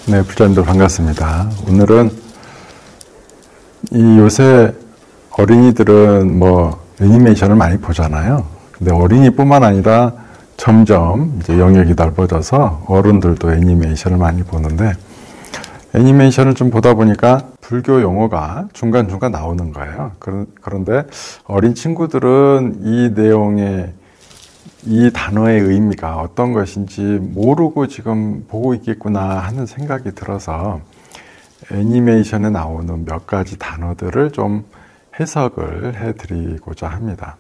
네, 부자님들 반갑습니다. 오늘은 요새 어린이들은 애니메이션을 많이 보잖아요. 근데 어린이뿐만 아니라 점점 이제 영역이 넓어져서 어른들도 애니메이션을 많이 보는데, 애니메이션을 좀 보다 보니까 불교 용어가 중간중간 나오는 거예요. 그런데 어린 친구들은 이 내용의 이 단어의 의미가 어떤 것인지 모르고 지금 보고 있겠구나 하는 생각이 들어서 애니메이션에 나오는 몇 가지 단어들을 좀 해석을 해드리고자 합니다.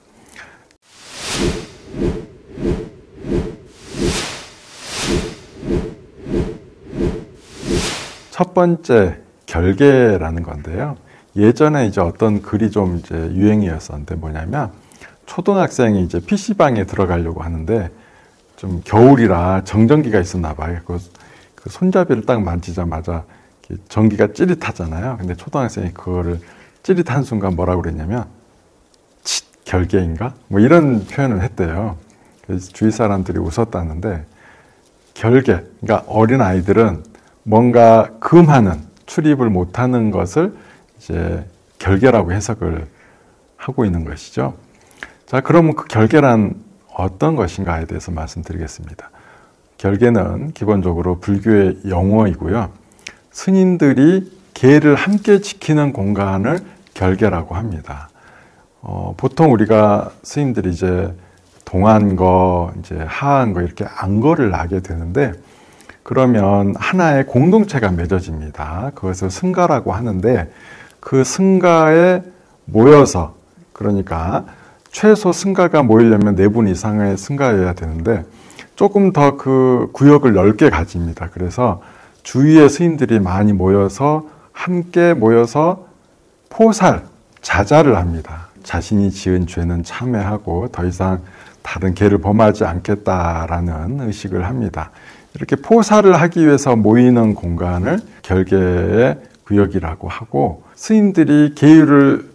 첫 번째, 결계라는 건데요. 예전에 이제 어떤 글이 좀 이제 유행이었었는데 뭐냐면, 초등학생이 이제 PC방에 들어가려고 하는데 좀 겨울이라 정전기가 있었나 봐요. 그 손잡이를 딱 만지자마자 전기가 찌릿하잖아요. 근데 초등학생이 그거를 찌릿한 순간 뭐라고 그랬냐면, 칫, 결계인가? 이런 표현을 했대요. 그래서 주위 사람들이 웃었다는데, 결계, 그러니까 어린 아이들은 뭔가 금하는, 출입을 못하는 것을 이제 결계라고 해석을 하고 있는 것이죠. 자, 그러면 그 결계란 어떤 것인가에 대해서 말씀드리겠습니다. 결계는 기본적으로 불교의 용어이고요. 스님들이 계를 함께 지키는 공간을 결계라고 합니다. 보통 우리가 스님들이 이제 동한 거, 이제 하한 거 이렇게 안거를 하게 되는데, 그러면 하나의 공동체가 맺어집니다. 그것을 승가라고 하는데, 그 승가에 모여서, 그러니까 최소 승가가 모이려면 4분 이상의 승가여야 되는데 조금 더 그 구역을 넓게 가집니다. 그래서 주위의 스님들이 많이 모여서 함께 모여서 포살, 자자를 합니다. 자신이 지은 죄는 참회하고 더 이상 다른 죄를 범하지 않겠다라는 의식을 합니다. 이렇게 포살을 하기 위해서 모이는 공간을 결계의 구역이라고 하고, 스님들이 계율을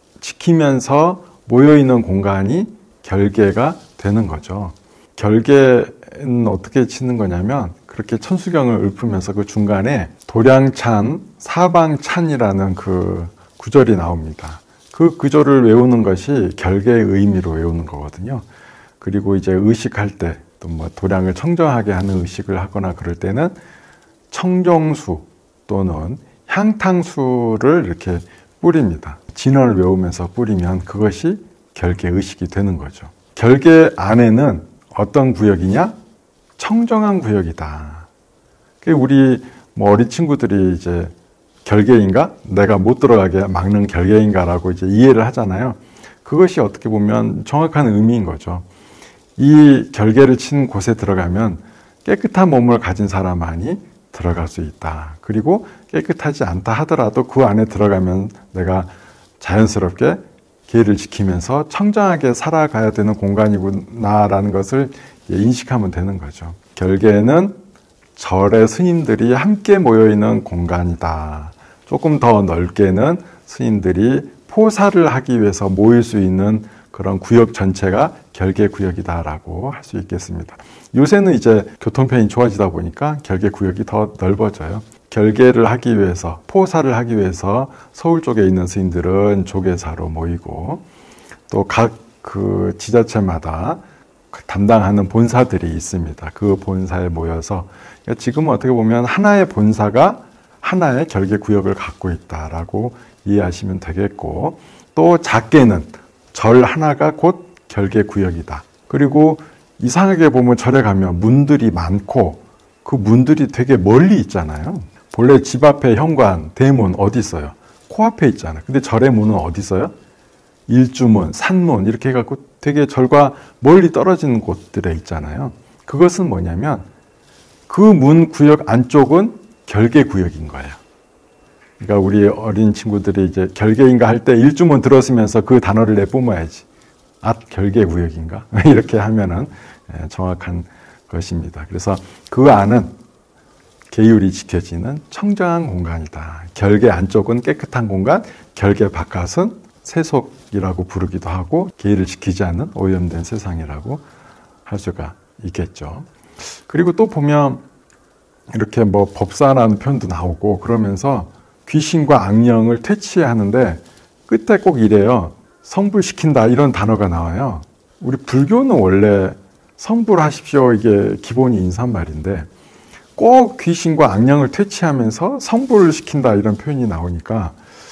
지키면서 모여있는 공간이 결계가 되는 거죠. 결계는 어떻게 치는 거냐면, 그렇게 천수경을 읊으면서 그 중간에 도량찬, 사방찬이라는 그 구절이 나옵니다. 그 구절을 외우는 것이 결계의 의미로 외우는 거거든요. 그리고 이제 의식할 때, 또 도량을 청정하게 하는 의식을 하거나 그럴 때는 청정수 또는 향탕수를 이렇게 뿌립니다. 진언을 외우면서 뿌리면 그것이 결계 의식이 되는 거죠. 결계 안에는 어떤 구역이냐? 청정한 구역이다. 우리 어린 친구들이 이제 결계인가? 내가 못 들어가게 막는 결계인가라고 이제 이해를 하잖아요. 그것이 어떻게 보면 정확한 의미인 거죠. 이 결계를 친 곳에 들어가면 깨끗한 몸을 가진 사람만이 들어갈 수 있다. 그리고 깨끗하지 않다 하더라도 그 안에 들어가면 내가 자연스럽게 계를 지키면서 청정하게 살아가야 되는 공간이구나라는 것을 인식하면 되는 거죠. 결계는 절의 스님들이 함께 모여있는 공간이다. 조금 더 넓게는 스님들이 포사를 하기 위해서 모일 수 있는 그런 구역 전체가 결계 구역이다라고 할 수 있겠습니다. 요새는 이제 교통편이 좋아지다 보니까 결계 구역이 더 넓어져요. 결계를 하기 위해서, 포사를 하기 위해서 서울 쪽에 있는 스님들은 조계사로 모이고, 또 각 그 지자체마다 담당하는 본사들이 있습니다. 그 본사에 모여서, 지금은 어떻게 보면 하나의 본사가 하나의 결계 구역을 갖고 있다라고 이해하시면 되겠고, 또 작게는 절 하나가 곧 결계 구역이다. 그리고 이상하게 보면 절에 가면 문들이 많고 그 문들이 되게 멀리 있잖아요. 본래 집 앞에 현관, 대문 어디 있어요? 코앞에 있잖아요. 근데 절의 문은 어디 있어요? 일주문, 산문 이렇게 해갖고 되게 절과 멀리 떨어지는 곳들에 있잖아요. 그것은 뭐냐면 그 문 구역 안쪽은 결계 구역인 거예요. 그러니까 우리 어린 친구들이 이제 결계인가 할 때 일주문 들었으면서 그 단어를 내뿜어야지. 아, 결계 구역인가? 이렇게 하면은 정확한 것입니다. 그래서 그 안은 계율이 지켜지는 청정한 공간이다. 결계 안쪽은 깨끗한 공간, 결계 바깥은 세속이라고 부르기도 하고 계율을 지키지 않는 오염된 세상이라고 할 수가 있겠죠. 그리고 또 보면 이렇게 뭐 법사라는 표현도 나오고 그러면서 귀신과 악령을 퇴치하는데 끝에 꼭 이래요. 성불시킨다 이런 단어가 나와요. 우리 불교는 원래 성불하십시오 이게 기본이 인사말인데 꼭 귀신과 악령을 퇴치하면서 성불을 시킨다 이런 표현이 나오니까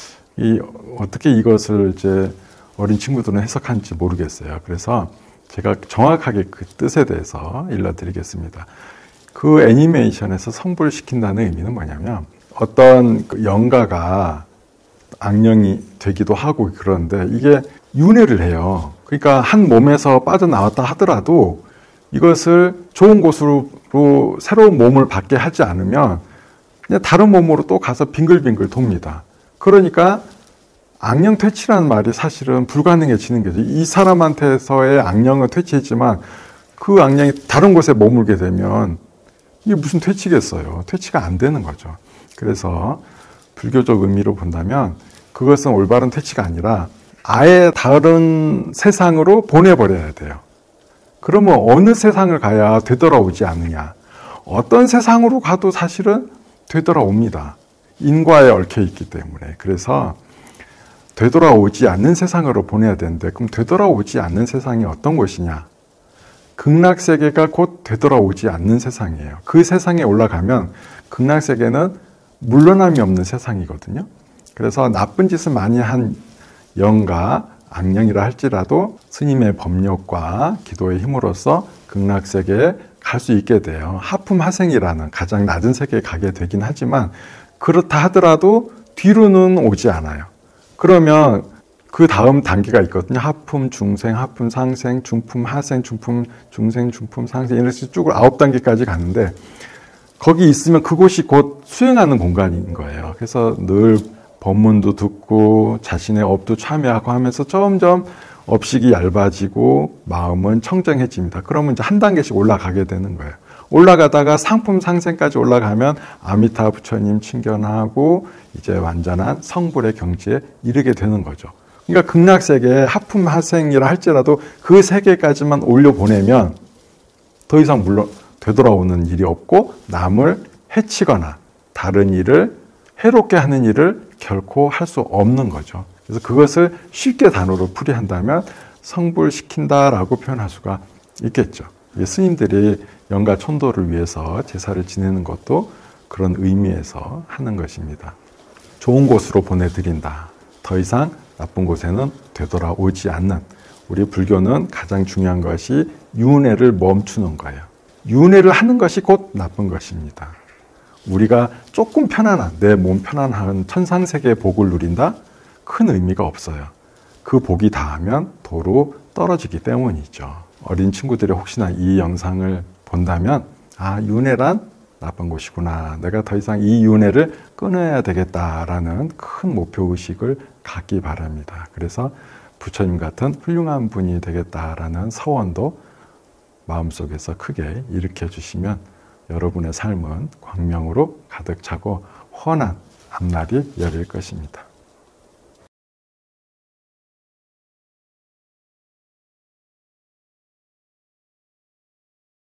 어떻게 이것을 이제 어린 친구들은 해석하는지 모르겠어요. 그래서 제가 정확하게 그 뜻에 대해서 일러드리겠습니다. 그 애니메이션에서 성불시킨다는 의미는 뭐냐면 어떤 영가가 악령이 되기도 하고 그런데 이게 윤회를 해요. 그러니까 한 몸에서 빠져나왔다 하더라도 이것을 좋은 곳으로 새로운 몸을 받게 하지 않으면 그냥 다른 몸으로 또 가서 빙글빙글 돕니다. 그러니까 악령 퇴치라는 말이 사실은 불가능해지는 거죠. 이 사람한테서의 악령은 퇴치했지만 그 악령이 다른 곳에 머물게 되면 이게 무슨 퇴치겠어요. 퇴치가 안 되는 거죠. 그래서 불교적 의미로 본다면 그것은 올바른 퇴치가 아니라 아예 다른 세상으로 보내버려야 돼요. 그러면 어느 세상을 가야 되돌아오지 않느냐. 어떤 세상으로 가도 사실은 되돌아옵니다. 인과에 얽혀 있기 때문에. 그래서 되돌아오지 않는 세상으로 보내야 되는데 그럼 되돌아오지 않는 세상이 어떤 곳이냐. 극락세계가 곧 되돌아오지 않는 세상이에요. 그 세상에 올라가면 극락세계는 물러남이 없는 세상이거든요. 그래서 나쁜 짓을 많이 한 영가, 악령이라 할지라도 스님의 법력과 기도의 힘으로써 극락세계에 갈 수 있게 돼요. 하품하생이라는 가장 낮은 세계에 가게 되긴 하지만 그렇다 하더라도 뒤로는 오지 않아요. 그러면 그 다음 단계가 있거든요. 하품, 중생, 하품, 상생, 중품, 하생, 중품, 중생, 중품, 상생 이렇게 쭉 9단계까지 가는데 거기 있으면 그곳이 곧 수행하는 공간인 거예요. 그래서 늘 법문도 듣고 자신의 업도 참여하고 하면서 점점 업식이 얇아지고 마음은 청정해집니다. 그러면 이제 한 단계씩 올라가게 되는 거예요. 올라가다가 상품 상생까지 올라가면 아미타 부처님 친견하고 이제 완전한 성불의 경지에 이르게 되는 거죠. 그러니까 극락세계에 하품 하생이라 할지라도 그 세계까지만 올려보내면 더 이상 물론 되돌아오는 일이 없고 남을 해치거나 다른 일을 해롭게 하는 일을 결코 할 수 없는 거죠. 그래서 그것을 쉽게 단어로 풀이한다면 성불시킨다라고 표현할 수가 있겠죠. 스님들이 영가 천도를 위해서 제사를 지내는 것도 그런 의미에서 하는 것입니다. 좋은 곳으로 보내드린다. 더 이상 나쁜 곳에는 되돌아오지 않는 우리 불교는 가장 중요한 것이 윤회를 멈추는 거예요. 윤회를 하는 것이 곧 나쁜 것입니다. 우리가 조금 편안한 내 몸 편안한 천상세계의 복을 누린다? 큰 의미가 없어요. 그 복이 닿으면 도로 떨어지기 때문이죠. 어린 친구들이 혹시나 이 영상을 본다면 아, 윤회란 나쁜 곳이구나. 내가 더 이상 이 윤회를 끊어야 되겠다라는 큰 목표의식을 갖기 바랍니다. 그래서 부처님 같은 훌륭한 분이 되겠다라는 서원도 마음속에서 크게 일으켜 주시면 여러분의 삶은 광명으로 가득 차고 환한 앞날이 열릴 것입니다.